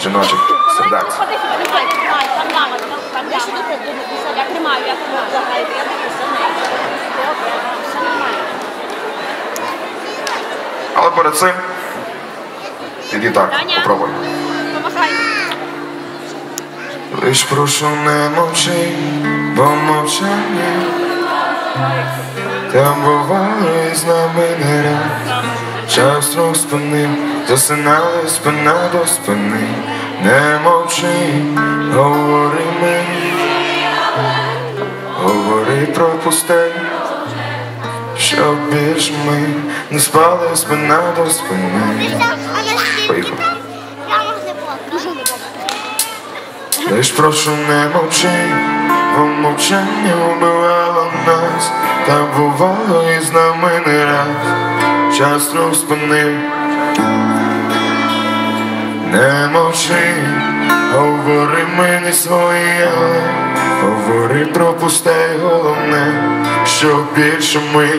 жіночих сердець. Я тримаю. Але перед цим іди так, попробуй. Лиш прошу не мовчи, бо мовчання та бувало із нами не раз. Час розпинив, засинали спина до спини. Не мовчи, говори мені, говори про пустель, щоб більш ми не спали спина до спини. Поїхали. Лиш прошу не мовчи, бо мовчання вбивало нас, та бувало із нами не раз. Час розпинив. Не мовчи, говори мені своє, говори про пусте й головне, що більше ми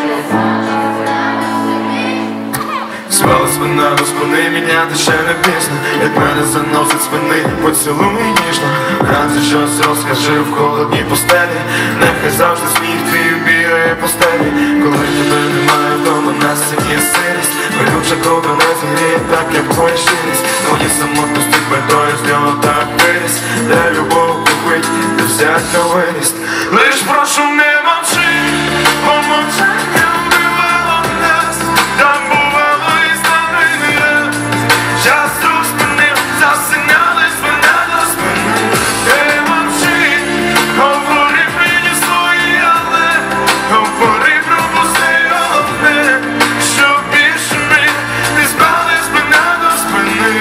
звали спина до спини, міняти ще не пізно, як мене заносить спини, поцілуй ніжно. Вранці щось розкажи в холодній постелі, нехай завжди сміх твій бігає по стелі. Коли тебе немає вдома, на стіні сирість, болюча кров'я не згріє так, як твоя щирість. Мої самотності бедою з нього так виріс, де любов купить, де взять на виріст. Лиш прошу не мовчи, бо мовчання вбивало нас, там бувало із нами не раз. Час розпинив, засиняли спина до спини. Не мовчи, говори мені свої, але говори про пусте головне, що більше ми не спали спина до спини.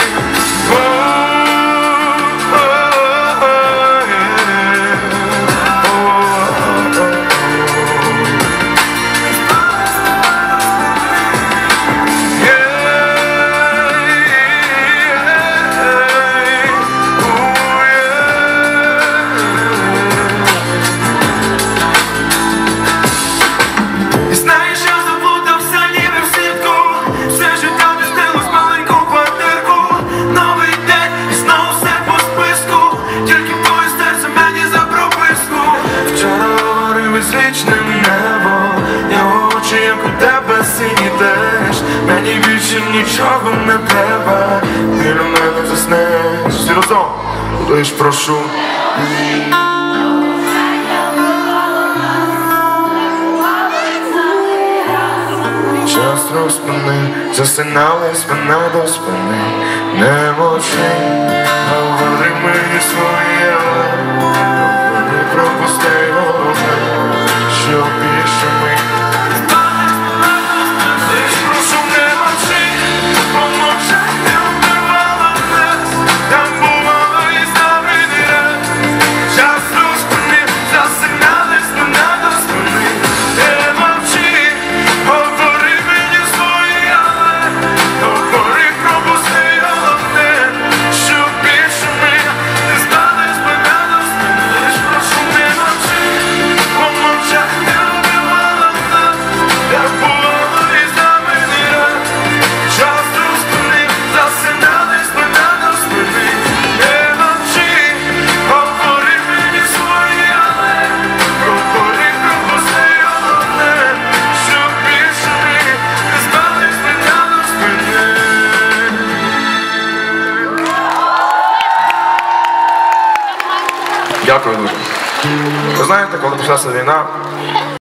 Вічним небо, його очі, як у тебе сині теж. Мені більше нічого не треба, ти на мене заснеш. Всі разом, лиш прошу. Час розпини, засинали спина до спини. Не мовчи, говори мені своє, говори про пусте головне, що більше ми. Лиш прошу не мовчи, бо мовчання вбивало нас, там бувало із нами не раз. Час розпинив, засинали спина до спини. Не мовчи, говори мені свої, але говори про пусте головне, що більше ми не стали спина до спини. Лиш прошу не мовчи, бо мовчання вбивало нас, так бувало із нами не раз. Час розпинив, засинали спина до спини. Не мовчи, говори мені свої, але говори про пусте головне, що більше ми не спали спина до спини. Дякую дуже. Ви знаєте, коли почалася війна,